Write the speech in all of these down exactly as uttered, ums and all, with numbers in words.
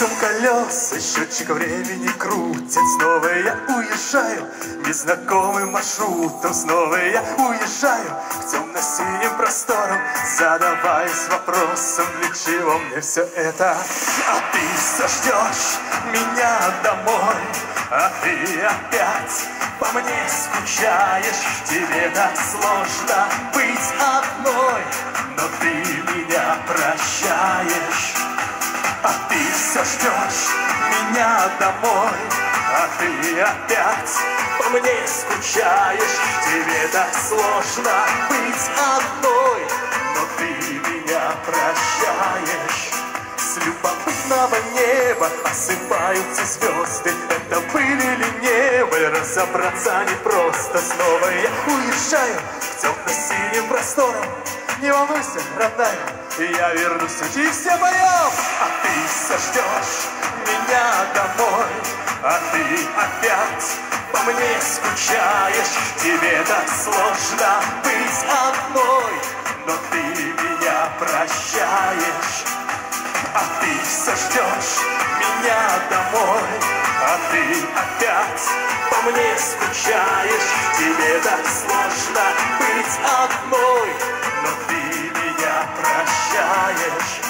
стуком колес, и счетчик времени крутит. Снова я уезжаю незнакомым маршрутом. Снова я уезжаю к темно-синим просторам, задаваясь вопросом, для чего мне все это. А ты все ждешь меня домой, а ты опять по мне скучаешь. Тебе так сложно быть одной, но ты меня прощаешь. А ты все ждешь меня домой, а ты опять по мне скучаешь. Тебе так сложно быть одной, но ты меня прощаешь. С любопытного неба осыпаются звезды. Это были ли небо, разобраться непросто. Снова я уезжаю к темно-синим просторам. Не волнуйся, родная, я вернусь, и все поем. А ты все ждешь меня домой, а ты опять по мне скучаешь. Тебе так сложно быть одной, но ты меня прощаешь. А ты все ждешь меня домой, а ты опять по мне скучаешь. Тебе так сложно быть одной, но ты меня прощаешь.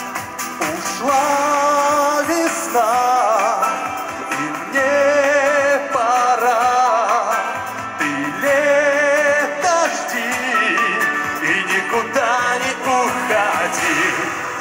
Ушла весна, и мне пора. Ты лето жди и никуда не уходи.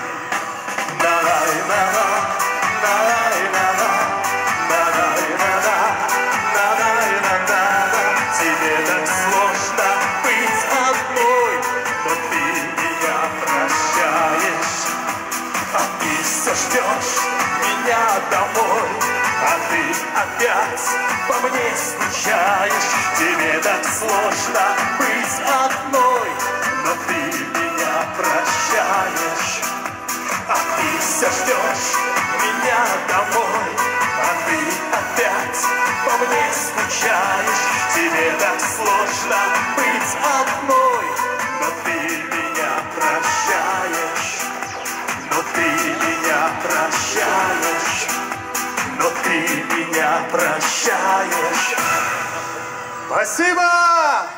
Тебе так сложно быть одной, но ты меня прощаешь. А ты все ждешь меня домой, а ты опять по мне скучаешь. Тебе так сложно быть одной, но ты меня прощаешь. А ты все ждешь меня домой, а ты опять по мне скучаешь. Тебе так сложно быть одной, но ты меня прощаешь. Но ты меня прощаешь. Но ты меня прощаешь. Спасибо!